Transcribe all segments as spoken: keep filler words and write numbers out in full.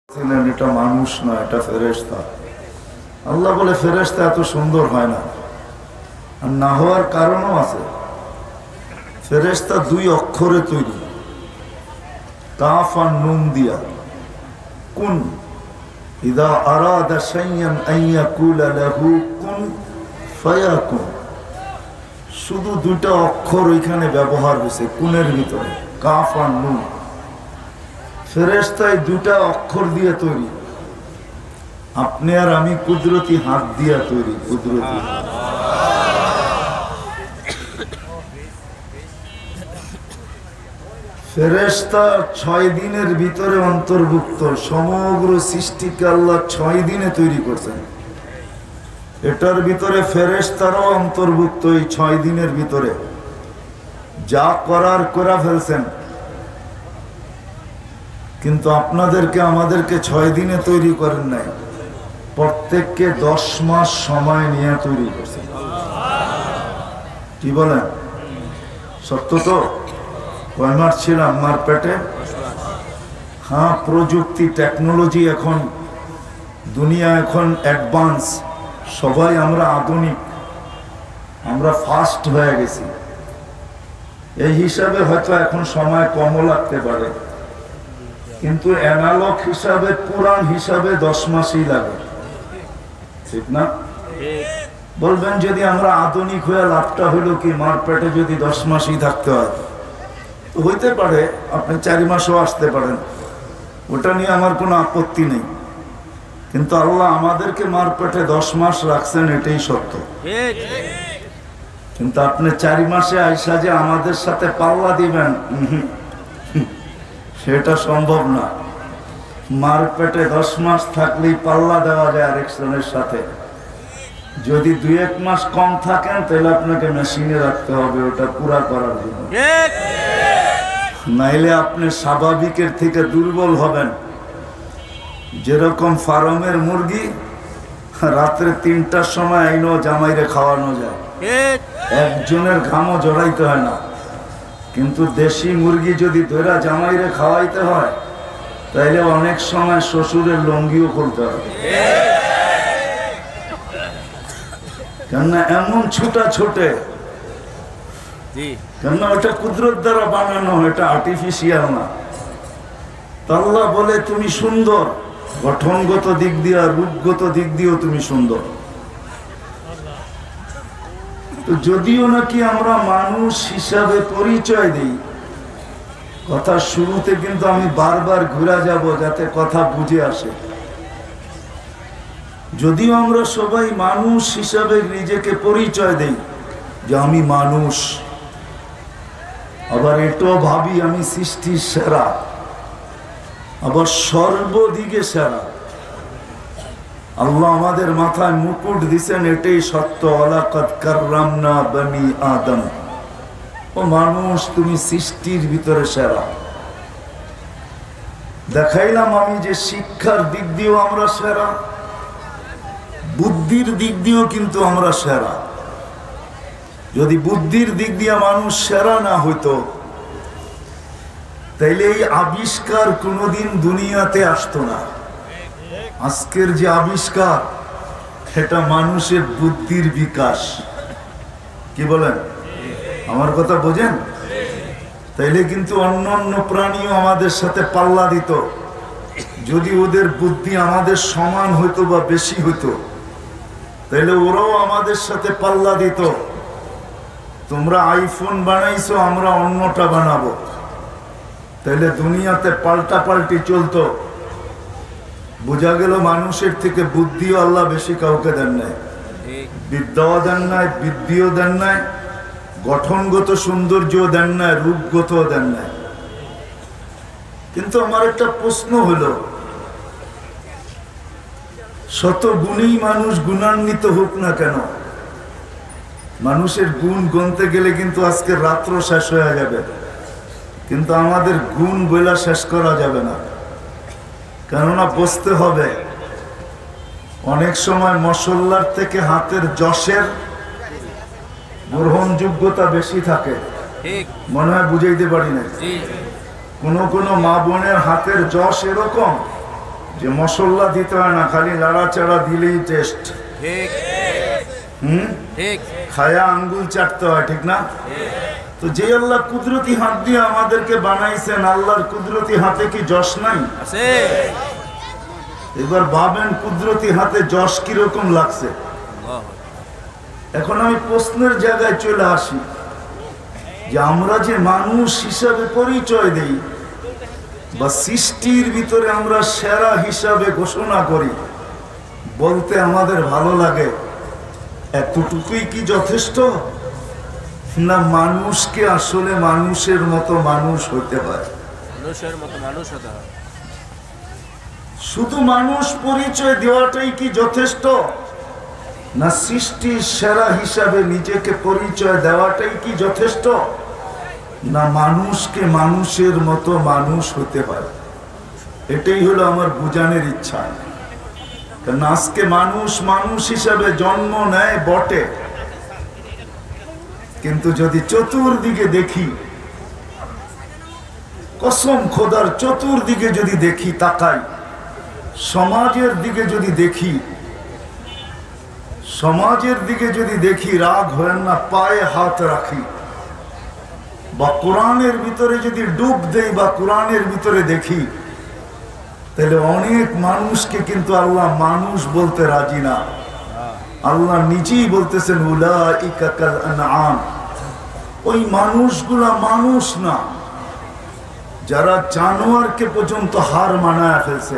ছিলেন এটা মানুষ না, এটা ফেরেশতা। আল্লাহ বলে ফেরেশতা এত সুন্দর হয় না, আর না হওয়ার কারণও আছে। ফেরেশতা দুই অক্ষরে তৈরি, কাফ আর নুন দিয়া। কুন ইদা আরাদা শাইয়ান আন ইয়াকুলা লাহু কুন ফায়াকুন, শুধু দুইটা অক্ষর ওইখানে ব্যবহার হয়েছে কুনের ভিতরে, কাফ আর নুন। ফেরেশতায় দুটা অক্ষর দিয়ে তৈরি, আপনি আর আমি কুদরতি হাত দিয়া তৈরি। কুদরতি ফেরেশতা ছয় দিনের ভিতরে অন্তর্ভুক্ত। সমগ্র সৃষ্টিকে আল্লাহ ছয় দিনে তৈরি করছেন, এটার ভিতরে ফেরেশতারাও অন্তর্ভুক্ত। এই ছয় দিনের ভিতরে যা করার করে ফেলছেন, কিন্তু আপনাদেরকে আমাদেরকে ছয় দিনে তৈরি করেন নাই, প্রত্যেককে দশ মাস সময় নিয়ে তৈরি করছেন। কি বলেন? সত্য তো? কয় মাস ছিলাম মার পেটে? হ্যাঁ, প্রযুক্তি টেকনোলজি এখন, দুনিয়া এখন অ্যাডভান্স, সবাই আমরা আধুনিক, আমরা ফাস্ট হয়ে গেছি। এই হিসাবে হয়তো এখন সময় কমও লাগতে পারে, কিন্তু অ্যানালগ হিসাবে, পুরান হিসাবে দশ মাসই লাগে, ঠিক না? বলবেন যদি আমরা আধুনিক হয়ে লাভটা হইলো কি, মার পেটে যদি দশ মাসই থাকতে হয়, তো হইতে পারে আপনি চারি মাসও আসতে পারেন, ওটা নিয়ে আমার কোনো আপত্তি নেই। কিন্তু আল্লাহ আমাদেরকে মার পেটে দশ মাস রাখছেন, এটাই সত্য। কিন্তু আপনি চারি মাসে আইসা যে আমাদের সাথে পাল্লা দিবেন, সেটা সম্ভব না। মার পেটে দশ মাস থাকলেই পাল্লা দেওয়া যায় আরেকজনের সাথে। যদি দুই এক মাস কম থাকেন তাহলে আপনাকে মেশিনে রাখতে হবে ওটা পুরা করার জন্য, নাইলে আপনি স্বাভাবিকের থেকে দুর্বল হবেন। যেরকম ফার্মের মুরগি রাত্রে তিনটার সময় আইনো জামাইরে খাওয়ানো যায়, একজনের ঘামও জড়াইতে হয় না। কিন্তু দেশি মুরগি যদি ধরা জামাইরে খাওয়াইতে হয়, তাইলে অনেক সময় শ্বশুরের লঙ্গিও খুলতে হবে, কেননা এমন ছুটা ছোটে, কেননা ওটা কুদরত দ্বারা বানানো, এটা আর্টিফিশিয়াল না। আল্লাহ বলে তুমি সুন্দর, গঠনগত দিক দিয়ে, রূপগত দিক দিয়েও তুমি সুন্দর। তো যদিও নাকি আমরা মানুষ হিসাবে পরিচয় দিই, কথা শুরুতে কিন্তু আমি বারবার ঘুরে যাব যাতে কথা বুঝে আসে। যদিও আমরা সবাই মানুষ হিসাবে নিজেকে পরিচয় দেই যে আমি মানুষ, আবার এটাও ভাবি আমি সৃষ্টির সেরা, আবার সর্বদিকে সেরা। আল্লাহ আমাদের মাথায় মুকুট দিছেন, এটাই সত্য। ওয়ালাকাদ কাররামনা বনি আদম, ও মানুষ তুমি সৃষ্টির ভিতরে সেরা। দেখাইলাম আমি যে শিক্ষার দিক দিয়েও আমরা সেরা, বুদ্ধির দিক দিয়েও কিন্তু আমরা সেরা। যদি বুদ্ধির দিক দিয়ে মানুষ সেরা না হইতো, তাইলে এই আবিষ্কার কোনোদিন দুনিয়াতে আসতো না। আজকের যে আবিষ্কার, এটা মানুষের বুদ্ধির বিকাশ। কি বলেন? আমার কথা বোঝেন? তাইলে কিন্তু অন্য অন্য প্রাণীও আমাদের সাথে পাল্লা দিত, যদি ওদের বুদ্ধি আমাদের সমান হইতো বা বেশি হইতো, তাইলে ওরাও আমাদের সাথে পাল্লা দিত। তোমরা আইফোন বানাইছো, আমরা অন্যটা বানাবো, তাইলে দুনিয়াতে পাল্টা পাল্টি চলতো। বোঝা গেল মানুষের থেকে বুদ্ধিও আল্লাহ বেশি কাউকে দেন নাই, বিদ্যাও দেন নাই, বৃদ্ধিও দেন নাই, গঠনগত সৌন্দর্যও দেন নাই, রূপগতও দেন নাই। কিন্তু আমার একটা প্রশ্ন হলো, শত গুণেই মানুষ গুণান্বিত হোক না কেন, মানুষের গুণ গণতে গেলে কিন্তু আজকে রাত্র শেষ হয়ে যাবে, কিন্তু আমাদের গুণ বইলা শেষ করা যাবে না। কেননা বুঝতে হবে, অনেক সময় মশলার থেকে হাতের যশের গ্রহণযোগ্যতা বেশি থাকে। মনে হয় বুঝাইতে পারি না। কোন কোন মা বোনের হাতের যশ এরকম যে মশলা দিতে হয় না, খালি লাড়াচাড়া দিলেই টেস্ট। ঠিক হুম ঠিক খায়া আঙ্গুল চাটতে হয়, ঠিক না? তো যে আল্লাহ কুদরতি হাত দিয়ে আমাদেরকে বানাইছেন, আল্লাহর কুদরতি হাতে কি যশ নাই? আছে। এবার ভাবেন কুদরতি হাতে যশ কিরকম লাগছে। এখন আমি প্রশ্নের জায়গায় চলে আসি যে আমরা যে মানুষ হিসাবে পরিচয় দেই বা সৃষ্টির ভিতরে আমরা সেরা হিসাবে ঘোষণা করি, বলতে আমাদের ভালো লাগে, এতটুকুই কি যথেষ্ট? না মানুষকে আসলে মানুষের মতো মানুষ হইতে হয়, মানুষের মতো মানুষ হতে হয়। শুধু মানুষ পরিচয় দেওয়াটাই কি যথেষ্ট? না সৃষ্টির সেরা হিসাবে নিজেকে পরিচয় দেওয়াটাই কি যথেষ্ট? না মানুষকে মানুষের মতো মানুষ হতে হয়? এটাই হলো আমার বোঝানোর ইচ্ছা। কারণ আজকে মানুষ মানুষ হিসাবে জন্ম নেয় বটে, কিন্তু যদি চতুর্দিকে দেখি, কসম খোদার চতুর্দিকে যদি দেখি, তাকাই, সমাজের দিকে যদি দেখি, সমাজের দিকে যদি দেখি, রাগ হয় না, পায়ে হাত রাখি, বা কোরআনের ভিতরে যদি ডুব দেই বা কোরআনের ভিতরে দেখি, তাহলে অনেক মানুষকে কিন্তু আল্লাহ মানুষ বলতে রাজি না। আল্লাহ নিজেই বলতেছেন উলাইকা কাল আনআম, ওই মানুষগুলা মানুষ না, যারা জানোয়ারকে পর্যন্ত হার মানায় ফেলছে।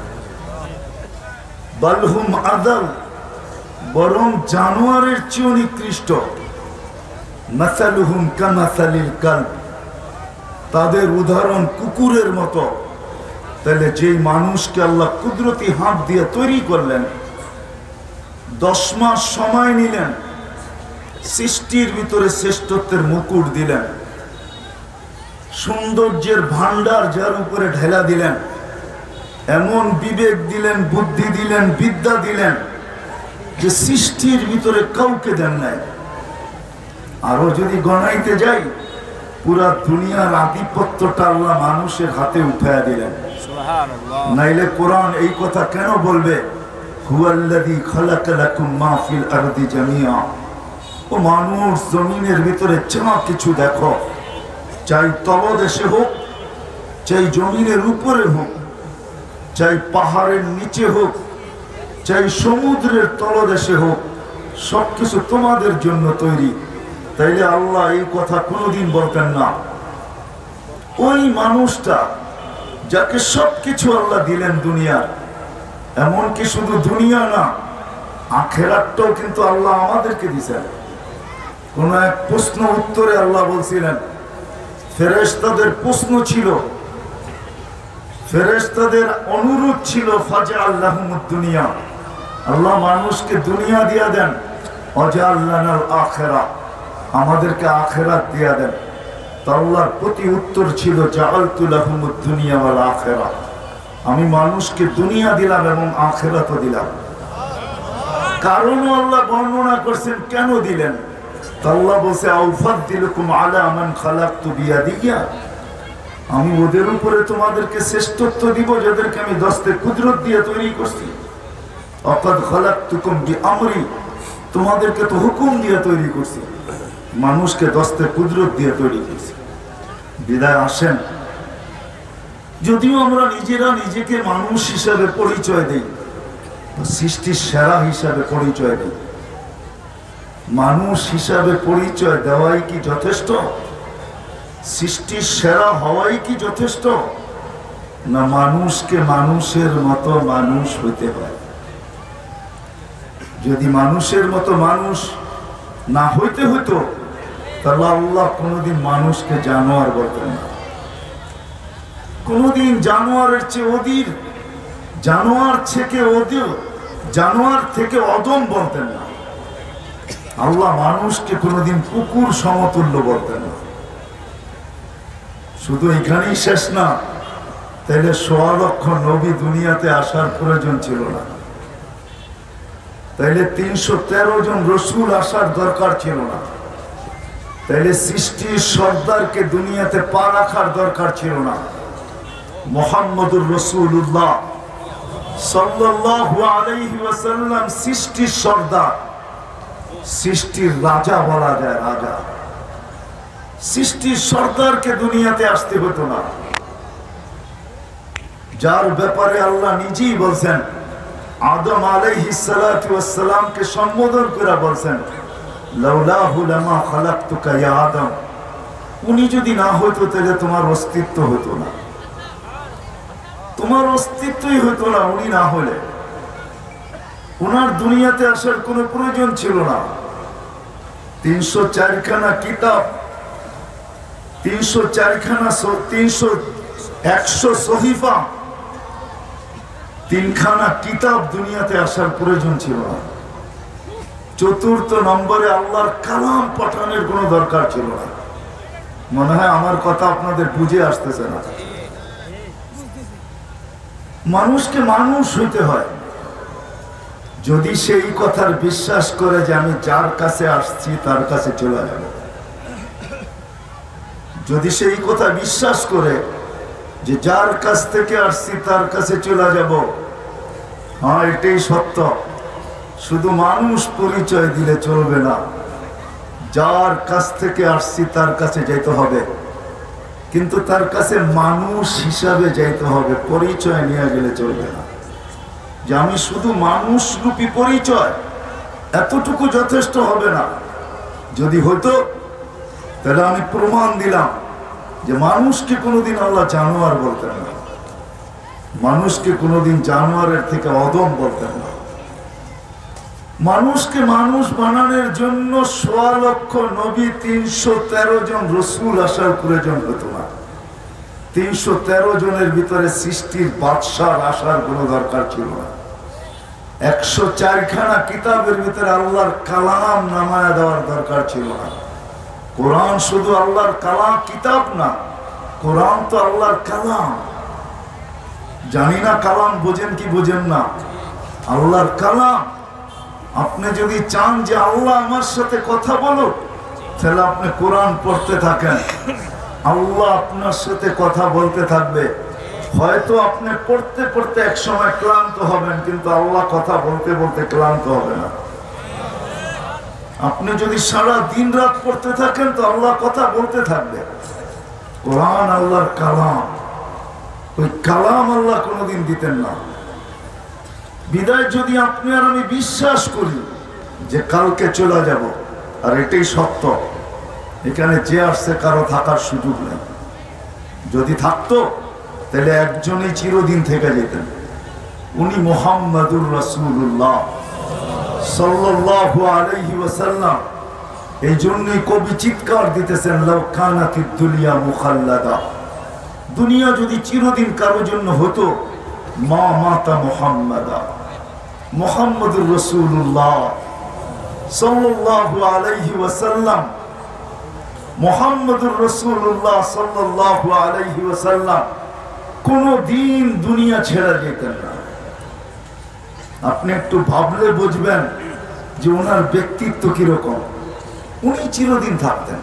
বালহুম আদাল, বরং জানোয়ারের চেয়ে নিকৃষ্ট। মাসালুহুম কামাসালিল কালব, তাদের উদাহরণ কুকুরের মতো। তাহলে যেই মানুষকে আল্লাহ কুদরতি হাত দিয়ে তৈরি করলেন, দশ মাস সময় নিলেন, সৃষ্টির ভিতরে শ্রেষ্ঠত্বের মুকুট দিলেন, সৌন্দর্যের ভান্ডার যার উপরে ঢেলা দিলেন, এমন বিবেক দিলেন, বুদ্ধি দিলেন, বিদ্যা দিলেন যে সৃষ্টির ভিতরে কাউকে দেন নাই। আরো যদি গণাইতে যাই, পুরা দুনিয়ার আধিপত্যটা আল্লাহ মানুষের হাতে উঠাইয়া দিলেন। নাইলে কোরআন এই কথা কেন বলবে, হুয়াল্লাযী খালাকা লাকুম মা ফিল আরদি জামিআ? ও মানুষ, জমিনের ভিতরে যা কিছু দেখো, চাই তলদেশে হোক, চাই জমিনের উপরে হোক, চাই পাহাড়ের নিচে হোক, চাই সমুদ্রের তলদেশে হোক, সবকিছু তোমাদের জন্য তৈরি। তাইলে আল্লাহ এই কথা কোনোদিন বলতেন না। ওই মানুষটা যাকে সবকিছু আল্লাহ দিলেন দুনিয়ার, এমনকি শুধু দুনিয়া না, আখেরাতটাও কিন্তু আল্লাহ আমাদেরকে দিয়েছেন। কোন এক প্রশ্ন উত্তরে আল্লাহ বলছিলেন, ফেরেশতাদের প্রশ্ন ছিল, ফেরেশতাদের অনুরোধ ছিল, ফাজআল লাহুমুদ দুনিয়া, আল্লাহ মানুষকে দুনিয়া দিয়া দেন, ওয়াজআল লানাল আখিরাহ, আমাদেরকে আখিরাত দিয়া দেন। তো আল্লাহর প্রতি উত্তর ছিল, জাআলতু লাহুমুদ দুনিয়া ওয়াল আখিরাহ, আমি মানুষকে দুনিয়া দিলাম এবং আখিরাতও দিলাম। কারণও আল্লাহ বর্ণনা করছেন কেন দিলেন। আল্লাহ বলছে, আউফাদ্দিলুকুম আলা মান খালাকতু বিয়াদিয়া, আমি ওদের উপরে তোমাদেরকে শ্রেষ্ঠত্ব দিব যাদেরকে আমি দস্তে কুদরত দিয়ে তৈরি করছি। অকাদ খালাকতুকুম বিআমরি, তোমাদেরকে তো হুকুম দিয়ে তৈরি করছি, মানুষকে দস্তে কুদরত দিয়ে তৈরি করছি। বিদায় আসেন, যদিও আমরা নিজেরা নিজেকে মানুষ হিসাবে পরিচয় দিই, সৃষ্টির সেরা হিসাবে পরিচয় দিই, মানুষ হিসাবে পরিচয় দেওয়াই কি যথেষ্ট? সৃষ্টির সেরা হওয়াই কি যথেষ্ট? না মানুষকে মানুষের মতো মানুষ হইতে হয়। যদি মানুষের মতো মানুষ না হইতে হইতো, তাহলে আল্লাহ কোনোদিন মানুষকে জানোয়ার বলতেন না, কোনোদিন জানোয়ারের চেয়ে অধীর, জানোয়ার থেকে অধীর, জানোয়ার থেকে অদম বলতেন না। আল্লাহ মানুষকে কোনোদিন কুকুর সমতুল্য বলতেন না। শুধু এখানেই শেষ না, তাহলে সোয়া লক্ষ নবী দুনিয়াতে আসার প্রয়োজন ছিল না, তাইলে তিনশো তেরো জন রসুল আসার দরকার ছিল না, তাইলে সৃষ্টির সর্দারকে দুনিয়াতে পা রাখার দরকার ছিল না। মুহাম্মদুর রাসূলুল্লাহ সাল্লাল্লাহু আলাইহি ওয়াসাল্লাম সৃষ্টির সর্দার, সৃষ্টির রাজা বলা যায়, রাজা। সৃষ্টির সর্দারকে দুনিয়াতে আসতে হতো না, যার ব্যাপারে আল্লাহ নিজেই বলছেন, আদম আলাইহিস সালাতু ওয়াস সালামকে সম্বোধন করে বলছেন, লাউলাহু লামা খালাকতুকা ইয়া আদম, উনি যদি না হতো তাহলে তোমার অস্তিত্ব হতো না, তোমার অস্তিত্বই হতো না উনি না হলে। ওনার দুনিয়াতে আসার কোনো প্রয়োজন ছিল না। তিনশো চারখানা কিতাব, তিনশো চারখানা তিনশো একশো সহিফা, তিনখানা কিতাব দুনিয়াতে আসার প্রয়োজন ছিল না। চতুর্থ নম্বরে আল্লাহর কালাম পাঠানোর কোনো দরকার ছিল না। মনে হয় আমার কথা আপনাদের বুঝে আসতেছে না। মানুষকে মানুষ হইতে হয়। যদি সেই কথার বিশ্বাস করে যে আমি যার কাছে আসছি তার কাছে চলে যাব, যদি সেই কথা বিশ্বাস করে যে যার কাছ থেকে আসছি তার কাছে চলে যাব, হ্যাঁ এটাই সত্য। শুধু মানুষ পরিচয় দিলে চলবে না, যার কাছ থেকে আসছি তার কাছে যেতে হবে, কিন্তু তার কাছে মানুষ হিসাবে যাইতে হবে, পরিচয় নিয়ে গেলে চলবে না। যে আমি শুধু মানুষ রূপী পরিচয়, এতটুকু যথেষ্ট হবে না। যদি হতো তাহলে আমি প্রমাণ দিলাম যে মানুষকে কোনোদিন আল্লাহ জানোয়ার বলতেন না, মানুষকে কোনোদিন জানোয়ারের থেকে অদম বলতেন না। মানুষকে মানুষ বানানোর জন্য সোয়া লক্ষ নবী, তিনশো তেরো জন রসুল আসার প্রয়োজন হতো না। তিনশো তেরো জনের ভিতরে সৃষ্টির বাদশাহ আসার কোনো দরকার ছিল না। একশো চারখানা কিতাবের ভিতরে আল্লাহর কালাম নামায়া দেওয়ার দরকার ছিল না। কোরআন শুধু আল্লাহর কালাম, কিতাব না, কোরআন তো আল্লাহর কালাম। জানি না কালাম বোঝেন কি বোঝেন না, আল্লাহর কালাম। আপনি যদি চান যে আল্লাহ আমার সাথে কথা বলো, তাহলে আপনি কোরআন পড়তে থাকেন, আল্লাহ আপনার সাথে কথা বলতে থাকবে। হয়তো আপনি পড়তে পড়তে এক সময় ক্লান্ত হবেন, কিন্তু আল্লাহ কথা বলতে বলতে ক্লান্ত হবে না। আপনি যদি সারা দিন রাত পড়তে থাকেন তো আল্লাহ কথা বলতে থাকবে। কোরআন আল্লাহর কালাম, ওই কালাম আল্লাহ কোনোদিন দিতেন না। বিদায় যদি আপনি আর আমি বিশ্বাস করি যে কালকে চলে যাব, আর এটাই সত্য, এখানে যে আসছে কারো থাকার সুযোগ নেই। যদি থাকতো তাহলে একজনই চিরদিন থেকে যেতেন, উনি মুহাম্মাদুর রাসূলুল্লাহ সাল্লাল্লাহু আলাইহি ওয়াসাল্লাম। এই জন্যই কবি চিৎকার দিতেছেন, লাউ কানাতিদ দুনিয়া মুখাল্লাদা, দুনিয়া যদি চিরদিন কারো জন্য হতো, মা মাতা মুহাম্মাদা, মুহাম্মাদুর রাসূলুল্লাহ সাল্লাল্লাহু আলাইহি ওয়াসাল্লাম, মুহাম্মাদুর রাসূলুল্লাহ সাল্লাল্লাহু আলাইহি ওয়াসাল্লাম কোনো দিন দুনিয়া ছেড়ে যেতেন না। আপনি একটু ভাবলে বুঝবেন যে ওনার ব্যক্তিত্ব কিরকম। উনি চিরদিন থাকতেন,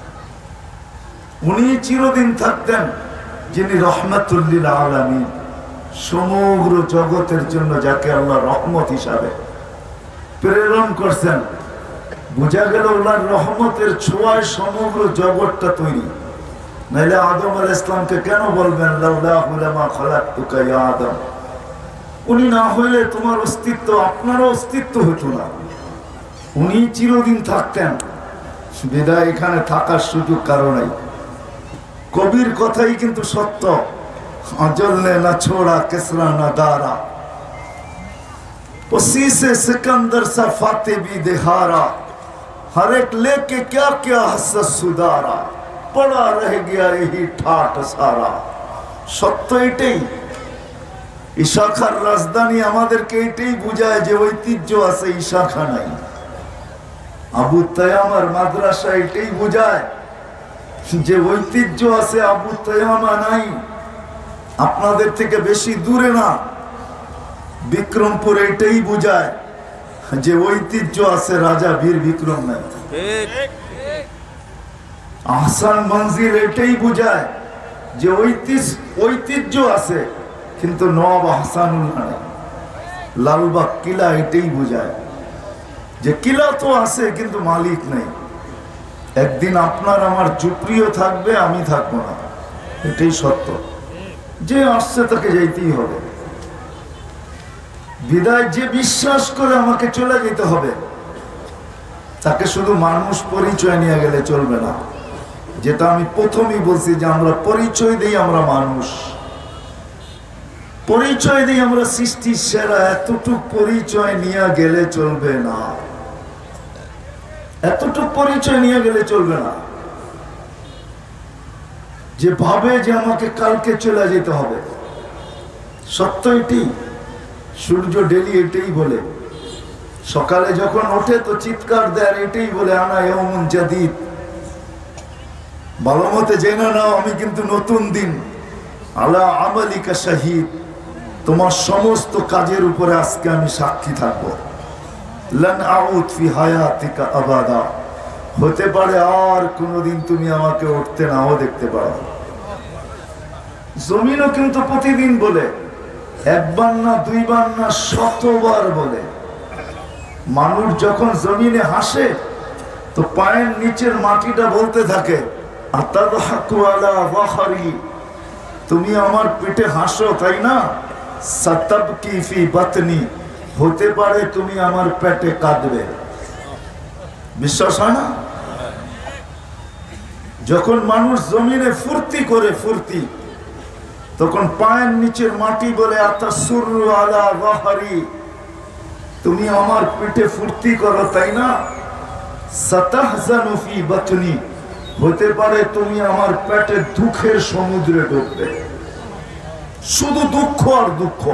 উনি চিরদিন থাকতেন, যিনি রহমাতুল লিল আলামিন, সমগ্র জগতের জন্য যাকে আল্লাহ রহমত হিসাবে প্রেরণ করছেন। বোঝা গেল ওনার রহমতের ছোঁয়ায় সমগ্র জগৎটা তৈরি। নাইলে আদম আলাইহিস সালামকে কেন বলবেন লাউলাহু লামা খালাকতুকা ইয়া আদম, উনি না হইলে তোমার অস্তিত্ব, আপনারও অস্তিত্ব হতো না। উনি চিরদিন থাকতেন, বিদায় এখানে থাকার সুযোগ কারো নাই। কবির কথাই কিন্তু সত্য, अजल ने न छोड़ा किसरा न दारा, उसी से सिकंदर सा फाते भी दिहारा, हर एक लेके क्या क्या हसरत सुधारा, पड़ा रह गया यही ठाट सारा। सत्य एटाई, इशाखार राजधानी आमादेरके एटाई बुझाय जे ऐतिह्य आछे, इशाखा नाई। आबू तयामार माद्रासा एटाई बुझाय जे ऐतिह्य आछे, आबू तयामा नाई। আপনাদের থেকে বেশি দূরে না, বিক্রমপুর এটাই বুঝায় যে ঐতিহ্য আছে, রাজা বীর বিক্রম নাই। আহসান মঞ্জিল এটাই বুঝায় যে ঐতিহ্য ঐতিহ্য আছে, কিন্তু নবাব আহসানুল্লাহ নাই। লালবাগ কিলা এটাই বোঝায় যে কিলা তো আছে কিন্তু মালিক নেই। একদিন আপনার আমার ঝুপড়িও থাকবে, আমি থাকবো না, এটাই সত্য। যে আসছে তাকে যাইতেই হবে। বিদায় যে বিশ্বাস করে আমাকে চলে যেতে হবে, তাকে শুধু মানুষ পরিচয় নিয়ে গেলে চলবে না। যেটা আমি প্রথমেই বলছি যে আমরা পরিচয় দিই আমরা মানুষ, পরিচয় দিই আমরা সৃষ্টির সেরা, এতটুক পরিচয় নিয়ে গেলে চলবে না, এতটুক পরিচয় নিয়ে গেলে চলবে না। যে ভাবে যে আমাকে কালকে চলে যেতে হবে, সত্য এটি। সূর্য ডেলি এটাই বলে, সকালে যখন ওঠে তো চিৎকার দেয়, এটাই বলে আনা ইয়াউমুন জাদীদ, ভালো মতে জেনে নাও আমি কিন্তু নতুন দিন, আলা আমালিকা শাহিদ, তোমার সমস্ত কাজের উপরে আজকে আমি সাক্ষী থাকবো। লান আউদ ফি হায়াতিকা আবাদা, হতে পারে আর কোনোদিন তুমি আমাকে উঠতে নাও দেখতে পারো। জমিনও কিন্তু প্রতিদিন বলে, একবার না দুইবার না শতবার বলে। মানুষ যখন জমিনে হাসে তো পায়ের নিচের মাটিটা বলতে থাকে আতাদহাকু আলা ওয়াহরি, তুমি আমার পেটে হাসো তাই না, সাতাবকি ফি বাতনি, হতে পারে তুমি আমার পেটে কাঁদবে। বিশ্বাস হয় না? যখন মানুষ জমিনে ফুর্তি করে ফুর্তি, তখন পায়ের নিচের মাটি বলে আতাসুরু আলা ওয়াহরি, তুমি আমার পেটে ফুর্তি করো তাই না, সাতাহজানু ফি বাতনি, হতে পারে তুমি আমার পেটে দুঃখের সমুদ্রে ডুববে। শুধু দুঃখ আর দুঃখ।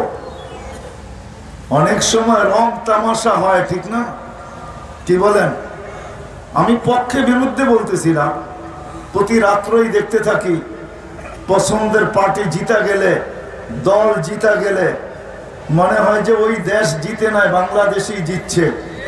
অনেক সময় রং তামাশা হয়, ঠিক না? কি বলেন? আমি পক্ষে বিরুদ্ধে বলতেছিলাম, প্রতি রাত্রই দেখতে থাকি পছন্দের পার্টি জিতা গেলে, দল জিতা গেলে মনে হয় যে ওই দেশ জিতে নাই, বাংলাদেশই জিতছে।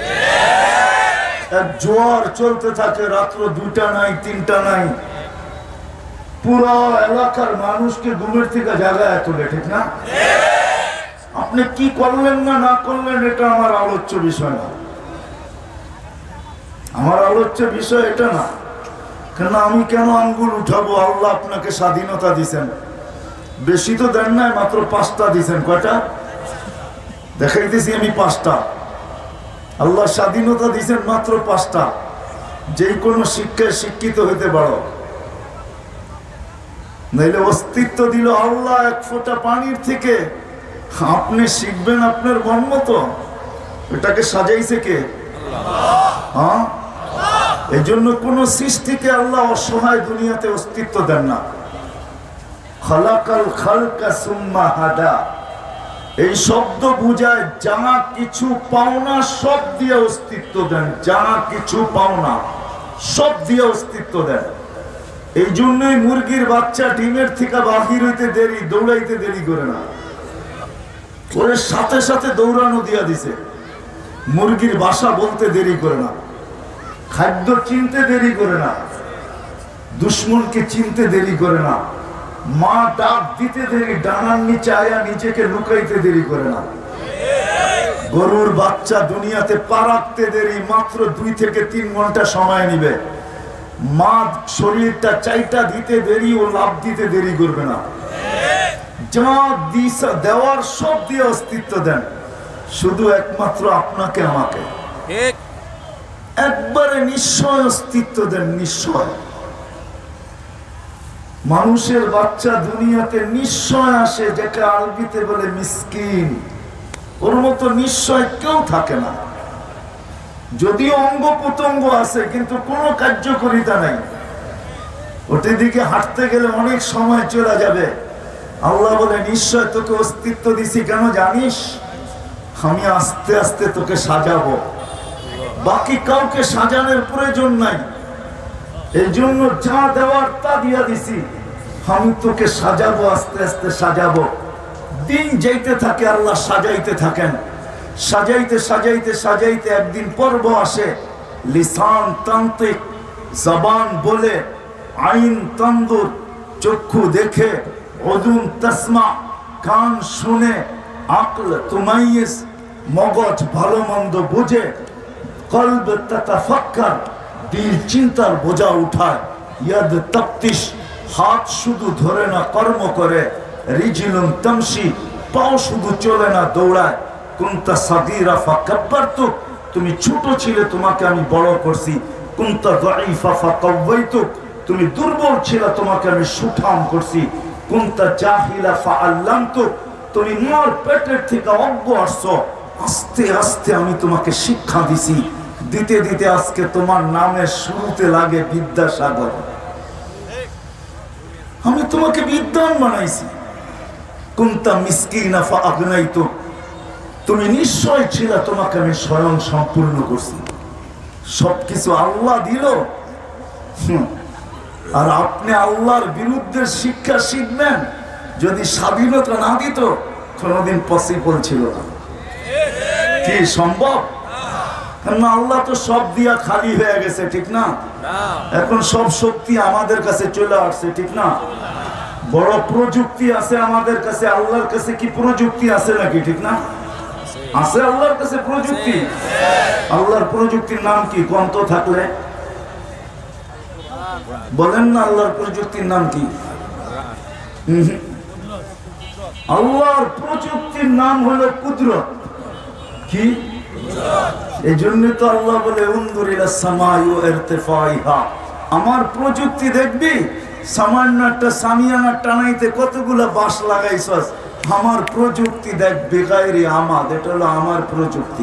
এক জোয়ার চলতে থাকে, রাত্র দুটা নাই তিনটা নাই, পুরো এলাকার মানুষকে ঘুমের থেকে জাগায় তোলে, ঠিক না? আপনি কি করলেন না না করলেন এটা আমার আলোচ্য বিষয় না, আমার আলোচ্য বিষয় এটা না। কেন আমি কেন আঙ্গুল উঠাবো? আল্লাহ আপনাকে স্বাধীনতা দিছেন, বেশি তো দেন নাই, মাত্র পাঁচটা দিছেন। কয়টা দেখাইতেছি আমি? পাঁচটা। আল্লাহ স্বাধীনতা দিছেন মাত্র পাঁচটা। যে কোনো শিক্ষায় শিক্ষিত হইতে পারো, নাইলে অস্তিত্ব দিল আল্লাহ এক ফোঁটা পানির থেকে। আপনি শিখবেন আপনার মন মতো, এটাকে সাজাইছে কে? হ্যাঁ, এই জন্য কোন সৃষ্টিকে আল্লাহ অসহায় দুনিয়াতে অস্তিত্ব দেন না। খালাকাল খালকা সুম্মা হাদা, এই শব্দ বুঝায় যা কিছু পাওনা সব দিয়ে অস্তিত্ব দেন, যা কিছু পাওনা সব দিয়ে অস্তিত্ব দেন। এই জন্যই মুরগির বাচ্চা ডিমের থেকে বাহির হইতে দেরি, দৌড়াইতে দেরি করে না, ওর সাথে সাথে দৌড়ানো দিয়া দিছে। মুরগির বাসা বলতে দেরি করে না, খাদ্য চিনতে দেরি করে না, দুশ্মনকে চিনতে দেরি করে না, মা ডাক দিতে দেরি, ডানার নিচে আয়া নিজেকে লুকাইতে দেরি করে না। গরুর বাচ্চা দুনিয়াতে পা রাখতে দেরি, মাত্র দুই থেকে তিন ঘন্টা সময় নিবে। মা শরীরটা চাইটা দিতে দেরি, ও লাভ দিতে দেরি করবে না। যা দিশা দেওয়ার সব দিয়ে অস্তিত্ব দেন, শুধু একমাত্র আপনাকে আমাকে একবারে নিশ্চয় অস্তিত্ব দেন, নিশ্চয়। মানুষের বাচ্চা দুনিয়াতে নিশ্চয় আসে, যেটা আরবিতে বলে মিসকিন, ওর মতো নিশ্চয় কেউ থাকে না। যদিও অঙ্গ প্রত্যঙ্গ আছে কিন্তু কোনো কার্যকারিতা নাই, ওটির দিকে হাঁটতে গেলে অনেক সময় চলে যাবে। আল্লাহ বলে নিশ্চয় তোকে অস্তিত্ব দিছি, কেন জানিস? আমি আস্তে আস্তে তোকে সাজাবো, বাকি কাউকে সাজানোর প্রয়োজন নাই। এই জন্য যা দেওয়ার তা দিয়া দিছি, আমি তোকে সাজাবো, আস্তে আস্তে সাজাবো। দিন যাইতে থাকে, আল্লাহ সাজাইতে থাকেন। সাজাইতে সাজাইতে সাজাইতে একদিন পর্ব আসে, লিসান তান্ত্রিক, জবান বলে, আইন তন্দুর, চক্ষু দেখে, অদুন তসমা, কান শুনে, আকল তুমাইয়িস, মগজ ভালো মন্দ বুঝে, কলব তাতাফাক্কার, দিল চিন্তার বোঝা উঠায়, ইয়াদ তাফতিশ, হাত শুধু ধরে না কর্ম করে, রিজিলুন তামশি, পাও শুধু চলে না দৌড়ায়, কুনতা সাগীরা ফাকাব্বারতুক, তুমি ছোট ছিলে তোমাকে আমি বড় করছি, কুনতা যায়ীফা ফাকাওয়াইতুক, তুমি দুর্বল ছিলে তোমাকে আমি সুঠাম করছি, কুনতা জাহিলা ফাআল্লামতুক, তুমি মার পেটের থেকে অজ্ঞ আসছো, আস্তে আস্তে আমি তোমাকে শিক্ষা দিছি, দিতে দিতে আজকে তোমার নামের শুরুতে লাগে বিদ্যাসাগর। আমি তোমাকে বিদ্বান বানাইছি। কুনতা মিসকিনা ফাআগনাইতুক, তুমি নিশ্চয় ছিল তোমাকে আমি স্বয়ং সম্পূর্ণ করছি। সবকিছু আল্লাহ দিল, আর আপনি আল্লাহর বিরুদ্ধে শিক্ষা শিখবেন। যদি স্বাধীনতা না দিত কোনোদিন পসিবল ছিল না। কি সম্ভব? কারণ আল্লাহ তো সব দিয়া খালি হয়ে গেছে, ঠিক না? এখন সব শক্তি আমাদের কাছে চলে আসছে, ঠিক না? বড় প্রযুক্তি আছে আমাদের কাছে। আল্লাহর কাছে কি প্রযুক্তি আছে নাকি? ঠিক না? আছে আল্লাহর কাছে প্রযুক্তি। আল্লাহর প্রযুক্তির নাম কি? কন্ত থাকলে বলেন না, আল্লাহর প্রযুক্তির নাম কি? আল্লাহর প্রযুক্তির নাম হলো কুদরত। কি? এই জন্য তো আল্লাহ বলে উনজুর ইলাস সামাই ওয়া ইরতিফাইহা, আমার প্রযুক্তি দেখবি। সামান্য একটা সামিয়ানা টানাইতে কতগুলো বাঁশ লাগাইছস, আমার প্রযুক্তি দেখ, বেগাইরি আমাদ, এটা হলো আমার প্রযুক্তি।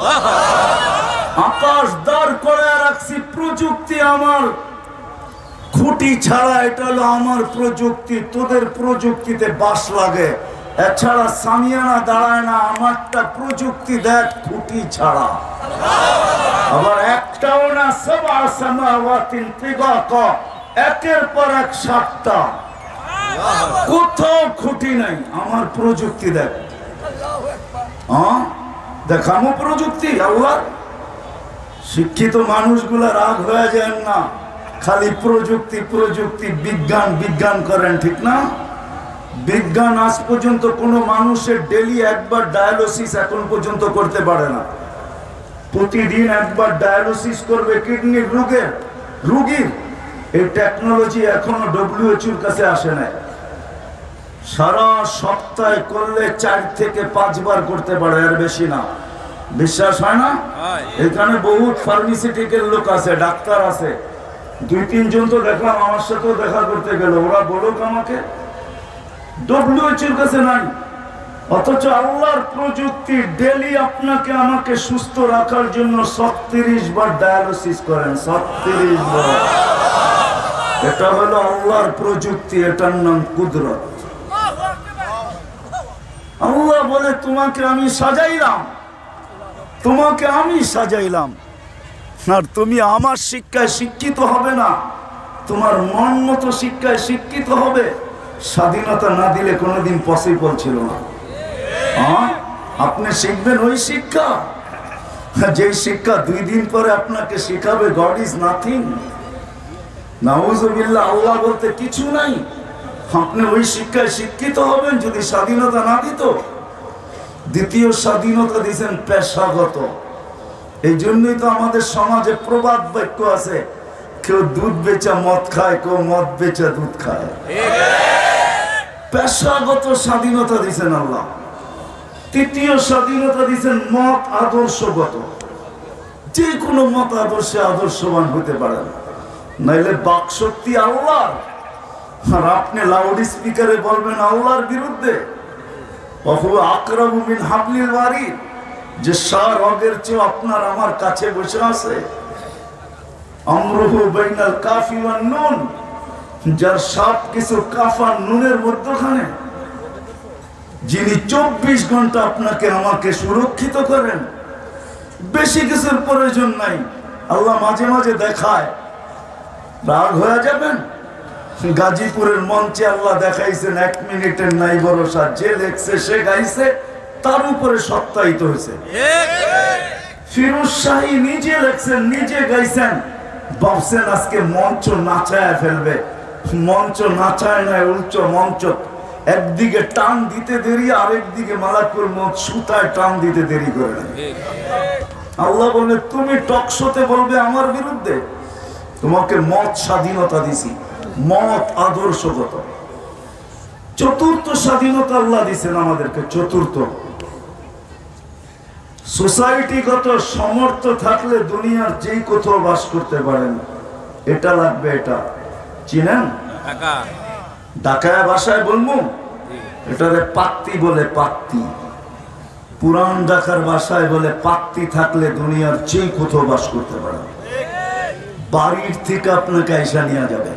আকাশ দাঁড় করে রাখছি, প্রযুক্তি আমার। খুঁটি ছাড়া, এটা হলো আমার প্রযুক্তি। তোদের প্রযুক্তিতে বাঁশ লাগে, এছাড়া সামিয়ানা দাঁড়ায় না। আমারটা প্রযুক্তি দেখ, খুঁটি ছাড়া। আবার একটাও না, সাবআ সামাওয়াতিন তিবাকা, একের পর এক সাতটা, কোথাও খুঁটি নাই। আমার প্রযুক্তি দেখ। হ্যাঁ, দেখামো প্রযুক্তি আল্লাহ। শিক্ষিত মানুষগুলা রাগ হয়ে যায় না, খালি প্রযুক্তি প্রযুক্তি, বিজ্ঞান বিজ্ঞান করেন, ঠিক না? বিজ্ঞান আজ পর্যন্ত কোনো মানুষের ডেলি একবার ডায়ালিসিস এখন পর্যন্ত করতে পারে না। প্রতিদিন একবার ডায়ালিসিস করবে কিডনির রোগের রোগীর, এই টেকনোলজি এখনো ডব্লিউএইচওর কাছে আসে না। সারা সপ্তাহে করলে চার থেকে পাঁচবার করতে পারে, আর বেশি না। বিশ্বাস হয় না? এখানে বহুত ফার্মাসিউটিক্যাল লোক আছে, ডাক্তার আছে। দুই তিনজন তো দেখলাম, আমার সাথেও দেখা করতে গেল। ওরা বলুক আমাকে, ডব্লিউএইচওর কাছে নাই। অথচ আল্লাহর প্রযুক্তি ডেলি আপনাকে আমাকে সুস্থ রাখার জন্য ছত্রিশ বার ডায়ালিসিস করেন। ছত্রিশ বার। এটা হলো আল্লাহর প্রযুক্তি, এটার নাম কুদরত। আল্লাহ বলে, তোমাকে আমি সাজাইলাম, তোমাকে আমি সাজাইলাম, আর তুমি আমার শিক্ষায় শিক্ষিত হবে না, তোমার মন মতো শিক্ষায় শিক্ষিত হবে। স্বাধীনতা না দিলে কোনোদিন পসিবল ছিল না। হ্যাঁ, আপনি শিখবেন ওই শিক্ষা, যে শিক্ষা দুই দিন পরে আপনাকে শিখাবে গড ইজ নাথিং। নাউজুবিল্লাহ, আল্লাহ বলতে কিছু নাই। আপনি ওই শিক্ষায় শিক্ষিত হবেন যদি স্বাধীনতা না দিত। দ্বিতীয় স্বাধীনতা দিয়েছেন পেশাগত। এই জন্যই তো আমাদের সমাজে প্রবাদ বাক্য আছে, কেউ দুধ বেচা মদ খায়, কেউ মদ বেচা দুধ খায়। পেশাগত স্বাধীনতা দিয়েছেন আল্লাহ। তৃতীয় স্বাধীনতা দিয়েছেন মত আদর্শগত। যে কোনো মত আদর্শে আদর্শবান হতে পারেন, নাইলে বাক শক্তি আল্লাহর। আর আপনি লাউড স্পিকারে বলবেন আল্লাহর বিরুদ্ধে। আকরাবু মিন হাবলিল ওয়ারিদ, যে সার অগের চেয়ে আপনার আমার কাছে বসে আছে। আমরুহু বাইনাল কাফি ওয়ান নুন, যার সব কিছু কাফা নুনের মধ্যখানে, যিনি চব্বিশ ঘন্টা আপনাকে আমাকে সুরক্ষিত করেন। বেশি কিছুর প্রয়োজন নাই। আল্লাহ মাঝে মাঝে দেখায়, রাগ হয়ে যাবেন। গাজীপুরের মঞ্চে আল্লাহ দেখাইছেন এক মিনিটের নাই ভরসা, যে লেখছে সে গাইছে, তার উপরে সত্যায়িত হয়েছে। ফিরোজ শাহী নিজে লেখছেন, নিজে গাইছেন, ভাবছেন আজকে মঞ্চ নাচায় ফেলবে। মঞ্চ নাচায় না, উল্টো মঞ্চ একদিকে টান দিতে দেরি, আরেকদিকে মালাকুল মউত সুতায় টান দিতে দেরি করে না। আল্লাহ বললে তুমি টকশোতে বলবে আমার বিরুদ্ধে, তোমাকে মত স্বাধীনতা দিছি, মত আদর্শগত। চতুর্থ স্বাধীনতা আল্লাহ দিছেন আমাদেরকে, চতুর্থ সোসাইটিগত সমর্থ থাকলে দুনিয়ার যেই কোথাও বাস করতে পারেন। এটা লাগবে, এটা চিনেন? ঢাকায় ভাষায় বলবো এটারে পাত্তি বলে, পাত্তি। পুরান ঢাকার ভাষায় বলে পাত্তি থাকলে দুনিয়ার যেই কোথাও বাস করতে পারেন। বাড়ির থেকে আপনাকে আইসা নিয়ে যাবে,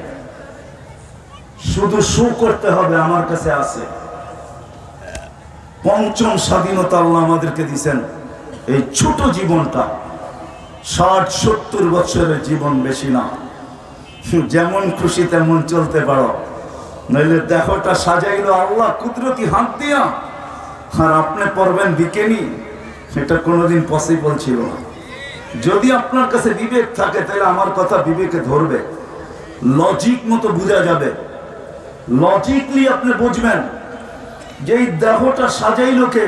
শুধু শো করতে হবে আমার কাছে আছে। পঞ্চম স্বাধীনতা আল্লাহ আমাদেরকে দিচ্ছেন এই ছোট জীবনটা। ষাট সত্তর বছরের জীবন, বেশি না। যেমন খুশি তেমন চলতে পারো, নইলে দেহটা সাজাইলো আল্লাহ কুদরতি হাত দিয়া, আর আপনি পড়বেন বিকেনি, সেটা কোনোদিন পসিবল ছিল না। যদি আপনার কাছে বিবেক থাকে তাহলে আমার কথা বিবেকে ধরবে, লজিক মতো বোঝা যাবে। লজিকলি আপনি বুঝবেন যে এই দেহটা সাজাইলো কে?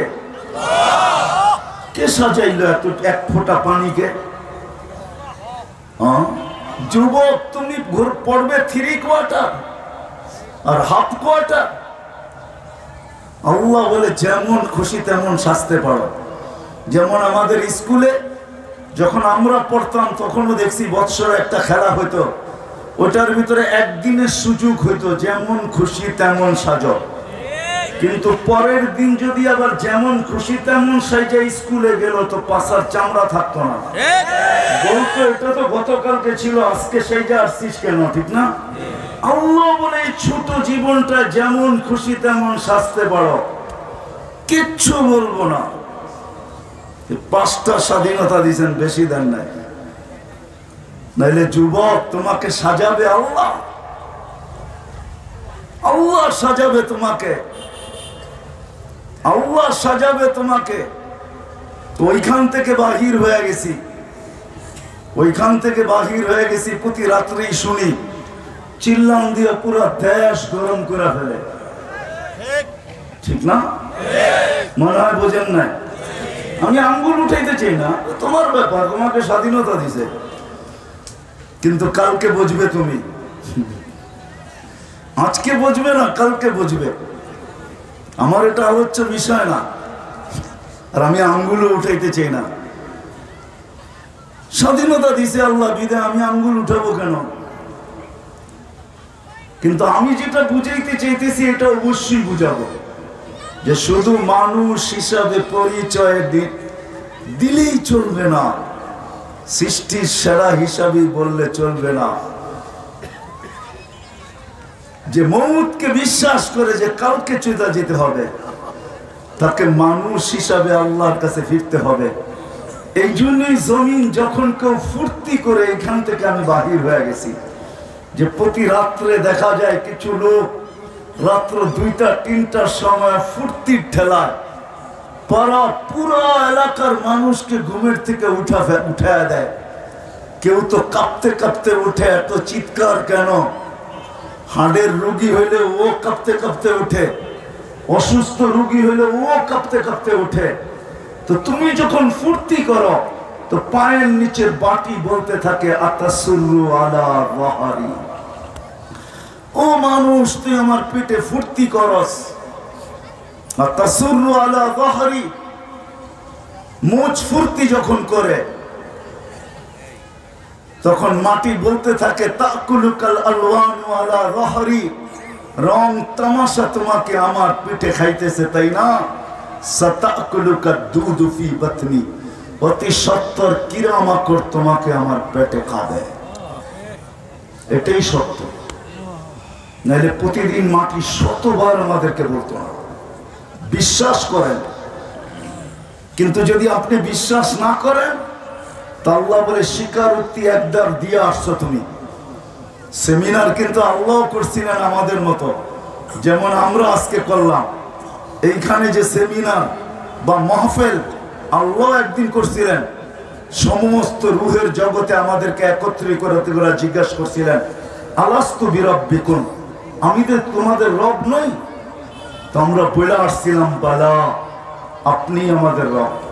কে সাজাইলো এত এক ফোঁটা পানিকে? যুবক, তুমি পড়বে থ্রি কোয়ার্টার আর হাফ কোয়ার্টার। আল্লাহ বলে যেমন খুশি তেমন সাজতে পারো। যেমন আমাদের স্কুলে যখন আমরা পড়তাম তখনও দেখছি বৎসরে একটা খেলা হইতো, ওটার ভিতরে একদিনের সুযোগ হইতো যেমন খুশি তেমন সাজো। কিন্তু পরের দিন যদি আবার যেমন খুশি তেমন সাজে স্কুলে গেল তো পাশার চামড়া থাকতো না, বলতো এটা তো গতকালকে ছিল, আজকে সেইটা আসছিস কেন? ঠিক না? আল্লাহ বলে এই ছোট জীবনটা যেমন খুশি তেমন সাজতে পারো, কিচ্ছু বলবো না। পাঁচটা স্বাধীনতা দিয়েছেন, বেশি দেন নাই। নাইলে যুবক তোমাকে সাজাবে আল্লাহ, আল্লাহ সাজাবে তোমাকে, আল্লাহ সাজাবে তোমাকে। তো ওইখান থেকে বাহির হয়ে গেছি, ওইখান থেকে বাহির হয়ে গেছি। প্রতি রাত্রেই শুনি চিল্লান দিয়ে পুরো দেশ গরম করে ফেলে, ঠিক না? মনে হয় বোঝেন নাই। আমি আঙ্গুল উঠাইতে চাই না, তোমার ব্যাপার, তোমাকে স্বাধীনতা দিছে, কিন্তু কালকে বুঝবে তুমি। আজকে বুঝবে না, কালকে বুঝবে। আমার এটা আলোচ্য বিষয় না, আর আমি আঙ্গুলও উঠাইতে চাই না। স্বাধীনতা দিছে আল্লাহ, বিদায় আমি আঙ্গুল উঠাবো কেন? কিন্তু আমি যেটা বুঝাইতে চাইতেছি এটা অবশ্যই বুঝাবো, যে শুধু মানুষ হিসাবে পরিচয় দিলেই চলবে না, সৃষ্টির সেরা হিসাবে বললে চলবে না। যে মউতকে বিশ্বাস করে যে কালকে চুদা যেতে হবে, তাকে মানুষ হিসাবে আল্লাহর কাছে ফিরতে হবে। এই জন্যই জমিন যখন কেউ ফুর্তি করে, এখান থেকে আমি বাহির হয়ে গেছি, যে প্রতি রাত্রে দেখা যায় কিছু লোক রাত্র দুইটা তিনটার সময় ফুর্তির ঠেলায় পাড়া পুরো এলাকার মানুষকে ঘুমের থেকে উঠা উঠায় দেয়। কেউ তো কাঁপতে কাঁপতে উঠে, এত চিৎকার কেন? হাড়ের রোগী হইলে ও কাঁপতে কাঁপতে উঠে, অসুস্থ রোগী হইলে ও কাঁপতে কাঁপতে উঠে। তো তুমি যখন ফুর্তি করো তো পায়ের নিচের বাটি বলতে থাকে আতাসুরু আলা ওয়াহারি, ও মানুষ তুই আমার পেটে ফুর্তি করস। আতাসুরু আলা ওয়াহারি, মুচ ফুর্তি যখন করে তখন মাটি বলতে থাকে তাকুলুকাল আলওয়ানু আলা ওয়াহারি, রং তামাশা তোমাকে আমার পেটে খাইতেছে তাই না? সাতাকুলুকা দুধু ফি বাতনি, অতি সত্তর কিরামাকড় তোমাকে আমার পেটে খাবে। এটাই সত্য, নাইলে প্রতিদিন মাটি শতবার আমাদেরকে বলতো না। বিশ্বাস করেন, কিন্তু যদি আপনি বিশ্বাস না করেন তা আল্লাহ বলে স্বীকারোক্তি একবার দিয়ে আসছো তুমি। সেমিনার কিন্তু আল্লাহ করছিলেন আমাদের মতো, যেমন আমরা আজকে করলাম। এইখানে যে সেমিনার বা মাহফিল আল্লাহ একদিন করছিলেন, সমস্ত রুহের জগতে আমাদেরকে একত্রিত করতে করে জিজ্ঞাসা করছিলেন আলাস্তু বিরাব্বিকুম, আমি তো তোমাদের রব নই? তো আমরা বলে আসছিলাম বালা আপনি আমাদের রব।